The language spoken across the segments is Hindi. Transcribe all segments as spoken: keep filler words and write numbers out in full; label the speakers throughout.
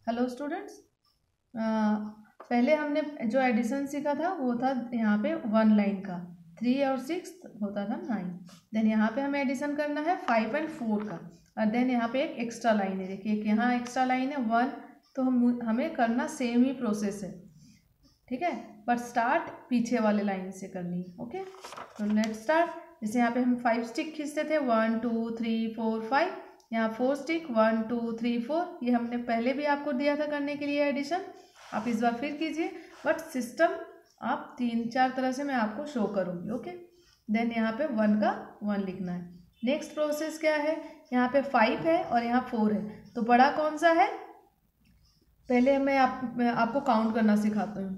Speaker 1: हेलो स्टूडेंट्स, पहले हमने जो एडिशन सीखा था वो था यहाँ पे वन लाइन का, थ्री और सिक्स होता था नाइन। देन यहाँ पे हमें एडिशन करना है फाइव एंड फोर का, और देन यहाँ पे एक एक्स्ट्रा लाइन है। देखिए एक यहाँ एक्स्ट्रा लाइन है वन, तो हम हमें करना सेम ही प्रोसेस है, ठीक है, बट स्टार्ट पीछे वाले लाइन से करनी है। ओके, तो लेट्स स्टार्ट। जैसे यहाँ पे हम फाइव स्टिक खींचते थे, one two three four five, यहाँ four stick one two three four, ये हमने पहले भी आपको दिया था करने के लिए एडिशन। आप इस बार फिर कीजिए, बट सिस्टम आप तीन चार तरह से मैं आपको शो करूँगी। ओके, देन यहाँ पे वन का वन लिखना है। नेक्स्ट प्रोसेस क्या है, यहाँ पे फाइव है और यहाँ फोर है, तो बड़ा कौन सा है, पहले मैं, आप, मैं आपको काउंट करना सिखाता हूँ।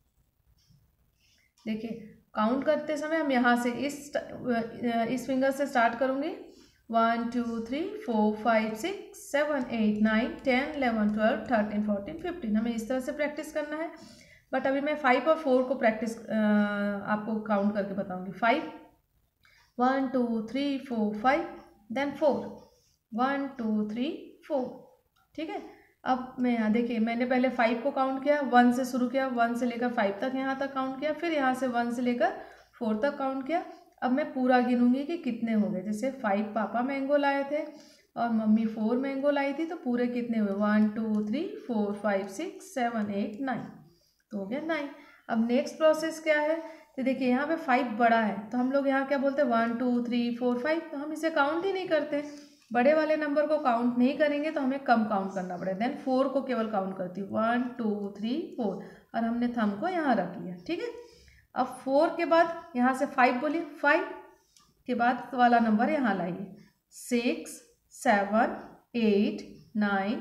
Speaker 1: देखिए काउंट करते समय हम यहाँ से इस इस फिंगर से स्टार्ट करूँगी, one two three four five six seven eight nine ten eleven twelve thirteen fourteen fifteen, हमें इस तरह से प्रैक्टिस करना है। बट अभी मैं फाइव और फोर को प्रैक्टिस आपको काउंट करके बताऊंगी। Five, one two three four five, then four, one two three four, ठीक है। अब मैं यहाँ देखिए, मैंने पहले फाइव को काउंट किया, वन से शुरू किया, वन से लेकर फाइव तक यहाँ तक काउंट किया, फिर यहाँ से वन से लेकर फोर तक काउंट किया। अब मैं पूरा गिनूंगी कि कितने हो गए। जैसे फाइव पापा मैंगो लाए थे और मम्मी फोर मैंगो लाई थी, तो पूरे कितने हुए, one two three four five six seven eight nine, तो हो गया नाइन। अब नेक्स्ट प्रोसेस क्या है, तो देखिए यहाँ पे फाइव बड़ा है, तो हम लोग यहाँ क्या बोलते हैं, one two three four five, तो हम इसे काउंट ही नहीं करते। बड़े वाले नंबर को काउंट नहीं करेंगे तो हमें कम काउंट करना पड़ेगा। देन फोर को केवल काउंट करती हूँ, वन टू थ्री फोर, और हमने थंब को यहाँ रख लिया, ठीक है। अब फोर के बाद यहाँ से फाइव बोलिए, फाइव के बाद वाला नंबर यहाँ लाइए, six seven eight nine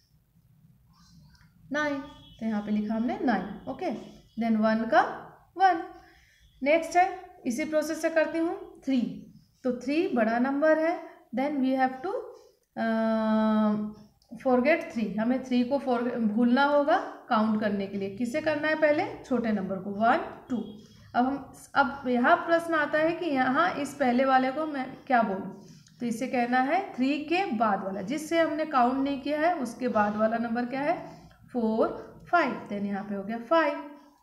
Speaker 1: nine, तो यहाँ पे लिखा हमने नाइन। ओके, देन वन का वन। नेक्स्ट है, इसी प्रोसेस से करती हूँ थ्री, तो थ्री बड़ा नंबर है, then we have to forget three, हमें थ्री को फॉर भूलना होगा काउंट करने के लिए। किसे करना है, पहले छोटे नंबर को, वन टू। अब हम अब यहाँ प्रश्न आता है कि यहाँ इस पहले वाले को मैं क्या बोलूँ, तो इसे कहना है थ्री के बाद वाला, जिससे हमने काउंट नहीं किया है उसके बाद वाला नंबर क्या है, फोर फाइव, देन यहाँ पे हो गया five.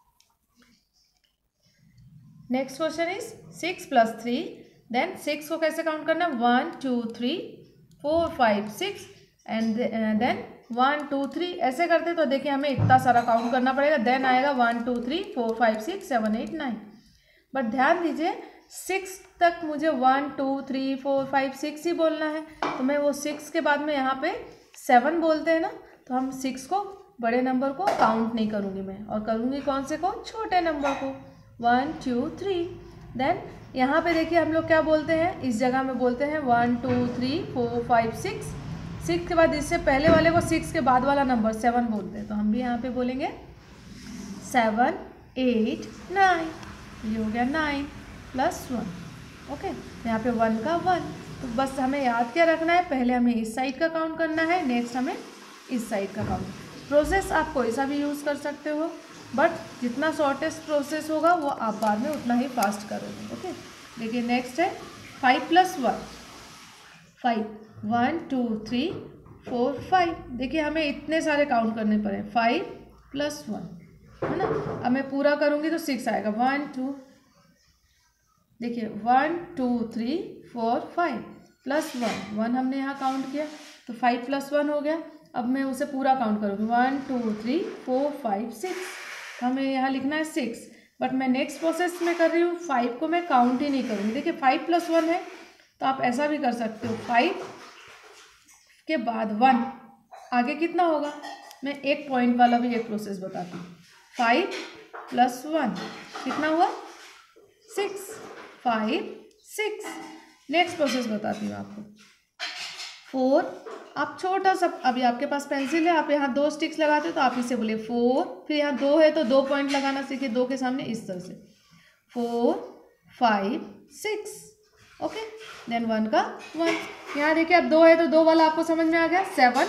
Speaker 1: Next question is six plus three, then six को कैसे काउंट करना है, one two three four five six, and then one two three, ऐसे करते तो देखिए हमें इतना सारा काउंट करना पड़ेगा। देन आएगा one two three four five six seven eight nine, but ध्यान दीजिए सिक्स तक मुझे one two three four five six ही बोलना है, तो मैं वो सिक्स के बाद में यहाँ पे सेवन बोलते हैं ना, तो हम सिक्स को, बड़े नंबर को काउंट नहीं करूँगी मैं, और करूँगी कौन से को, छोटे नंबर को, वन टू थ्री। देन यहाँ पे देखिए हम लोग क्या बोलते हैं, इस जगह में बोलते हैं one two three four five six, six के बाद इससे पहले वाले को सिक्स के बाद वाला नंबर सेवन बोलते हैं, तो हम भी यहाँ पे बोलेंगे सेवन एट नाइन, ये हो गया नाइन प्लस वन। ओके, यहाँ पे वन का वन, तो बस हमें याद क्या रखना है, पहले हमें इस साइड का काउंट करना है, नेक्स्ट हमें इस साइड का काउंट। प्रोसेस आप कोई सा भी यूज़ कर सकते हो, बट जितना शॉर्टेस्ट प्रोसेस होगा वो आप बाद में उतना ही फास्ट करोगे। ओके, देखिए नेक्स्ट है five plus one, five, one two three four five, देखिए हमें इतने सारे काउंट करने पड़े, फाइव प्लस वन है ना। अब मैं पूरा करूँगी तो सिक्स आएगा, वन टू, देखिए one two three four five plus one, one हमने यहाँ काउंट किया तो फाइव प्लस वन हो गया। अब मैं उसे पूरा काउंट करूँगी, one two three four five six, हमें यहाँ लिखना है सिक्स, बट मैं नेक्स्ट प्रोसेस में कर रही हूँ, फाइव को मैं काउंट ही नहीं करूँगी। देखिए फाइव प्लस वन है, तो आप ऐसा भी कर सकते हो, फाइव के बाद वन, आगे कितना होगा, मैं एक पॉइंट वाला भी एक प्रोसेस बताती हूँ, फाइव प्लस वन कितना हुआ, six, five six. Next process बताती हूँ आपको, फोर, आप छोटा सा, अभी आपके पास पेंसिल है, आप यहाँ दो स्टिक्स लगाते हो तो आप इसे बोलिए फोर, फिर यहाँ दो है तो दो पॉइंट लगाना सीखिए, दो के सामने इस तरह से, four five six. Okay, then one का वन, यहाँ देखिए अब दो है तो दो वाला आपको समझ में आ गया, सेवन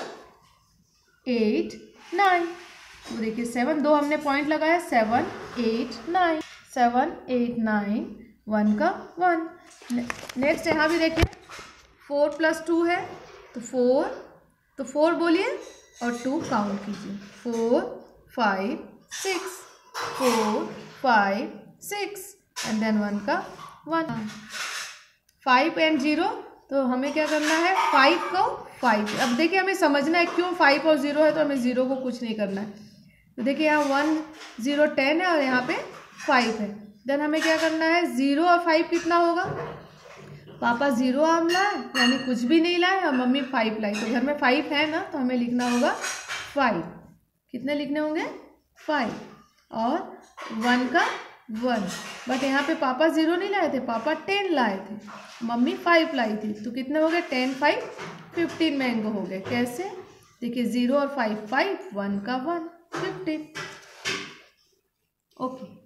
Speaker 1: एट नाइन, तो देखिए सेवन, दो हमने पॉइंट लगाया, seven eight nine, seven eight nine, one का वन। नेक्स्ट यहाँ भी देखिए फोर प्लस टू है, तो फोर, तो फोर बोलिए, और टू काउंट कीजिए, four five six, four five six and then one का वन, फाइव एंड जीरो, तो हमें क्या करना है, फाइव को फाइव। अब देखिए हमें समझना है क्यों फाइव और जीरो है, तो हमें जीरो को कुछ नहीं करना है। तो देखिए यहाँ वन जीरो टेन है और यहाँ पे फाइव है। देन हमें क्या करना है, जीरो और फाइव कितना होगा, पापा जीरो आम लाए यानी कुछ भी नहीं लाए और मम्मी फाइव लाई, तो घर में फाइव है ना, तो हमें लिखना होगा फाइव। कितने लिखने होंगे, फाइव, और वन का वन। बट यहाँ पे पापा जीरो नहीं लाए थे, पापा टेन लाए थे, मम्मी फाइव लाई थी, तो कितने हो गए, टेन फाइव फिफ्टीन मैंगो हो गए। कैसे, देखिए जीरो और फाइव फाइव, वन का वन, फिफ्टीन। ओके।